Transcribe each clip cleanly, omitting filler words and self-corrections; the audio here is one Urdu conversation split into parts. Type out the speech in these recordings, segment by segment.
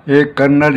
ایک کرنل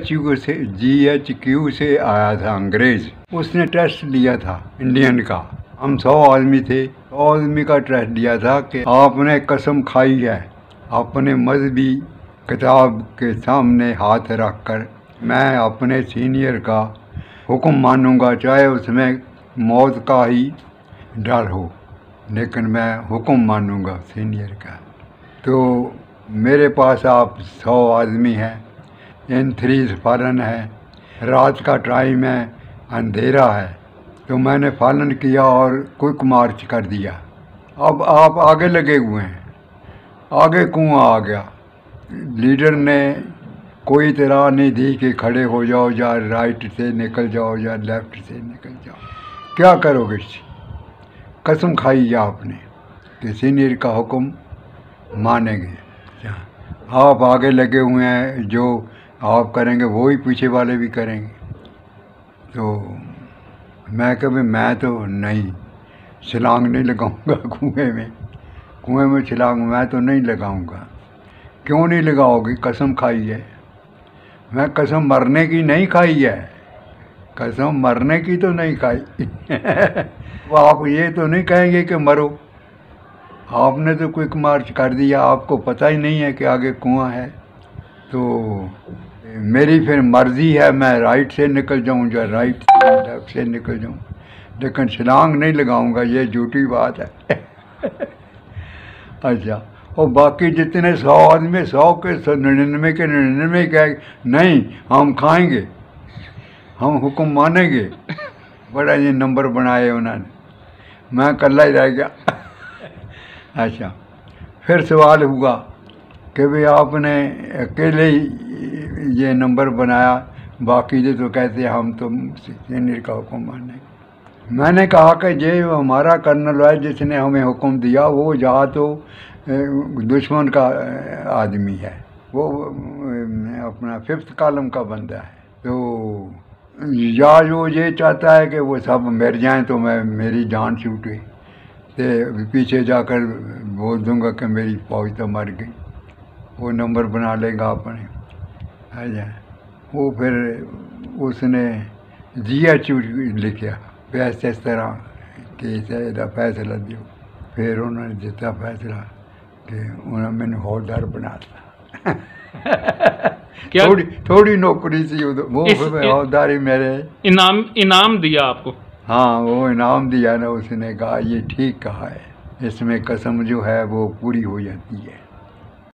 GHQ سے آیا تھا انگریز، اس نے ٹیسٹ لیا تھا انڈین کا، ہم 100 آدمی تھے، 100 آدمی کا ٹیسٹ دیا تھا کہ آپ نے قسم کھائی ہے اپنے مذہبی کتاب کے سامنے ہاتھ رکھ کر، میں اپنے سینئر کا حکم مانوں گا چاہے اس میں موت کا ہی ڈر ہو، لیکن میں حکم مانوں گا سینئر کا۔ تو میرے پاس آپ 100 آدمی ہیں، N3 فالن ہے، رات کا ٹائم ہے، اندھیرا ہے، تو میں نے فالن کیا اور کوئک مارچ کر دیا۔ اب آپ آگے لگے ہوئے ہیں، آگے کنواں آ گیا، لیڈر نے کوئی اطلاع نہیں دی کہ کھڑے ہو جاؤ یا رائٹ سے نکل جاؤ یا لیفٹ سے نکل جاؤ، کیا کرو گے؟ قسم کھائی ہے آپ نے کہ سینئر کا حکم مانیں گے، آپ آگے لگے ہوئے ہیں، جو آپ کریں گے وہی پیچھے والے بھی کریں گے۔ تو میں کہ میں تو نہیں چھلانگ نہیں لگاؤں گا کنویں میں چھلانگ میں تو نہیں لگاؤں گا۔ کیوں نہیں لگاؤ گی؟ قسم کھائی ہے۔ میں قسم مرنے کی نہیں کھائی ہے، قسم مرنے کی تو نہیں کھائی۔ آپ یہ تو نہیں کہیں گے کہ مرو، آپ نے تو کوئک مارچ کر دیا، آپ کو پتہ ہی نہیں ہے کہ آگے کنواں ہے۔ تو میری پھر مرضی ہے، میں رائٹ سے نکل جاؤں یا لیفٹ سے نکل جاؤں، لیکن چھلانگ نہیں لگاؤں گا، یہ جھوٹی بات ہے۔ اچھا، اور باقی جتنے 100 آدمی 100 کے 99 کے 99 کہ نہیں ہم کھائیں گے، ہم حکم مانیں گے۔ بڑا یہ نمبر بنائے انہوں نے، میں اکلا ہی رہ گیا۔ اچھا، پھر سوال ہوا کہ بھئی آپ نے اکیلے ہی یہ نمبر بنایا، باقی تو کہتے ہم تو سینئر کا حکم مانیں گے۔ میں نے کہا کہ یہ ہمارا کرنل ہے جس نے ہمیں حکم دیا، وہ یا تو دشمن کا آدمی ہے، وہ اپنا 5th کالم کا بندہ ہے، تو یا وہ یہ چاہتا ہے کہ وہ سب مر جائیں تو میری جان چھوٹے، تو پیچھے جا کر بول دوں گا کہ میری فوج تو مر گئی، وہ نمبر بنا لے گا اپنے۔ وہ پھر اس نے GH لکھا، بس اس طرح کہ یہ فیصلہ دیو، پھر انہوں نے دیتا فیصلہ کہ انہوں نے ہولڈر بنا دیا۔ تھوڑی نوکری تھی وہ، ہولداری میرے انعام دیا آپ کو؟ ہاں، وہ انعام دیا نا، اس نے کہا یہ ٹھیک کہا ہے، اس میں قسم جو ہے وہ پوری ہو جاتی ہے۔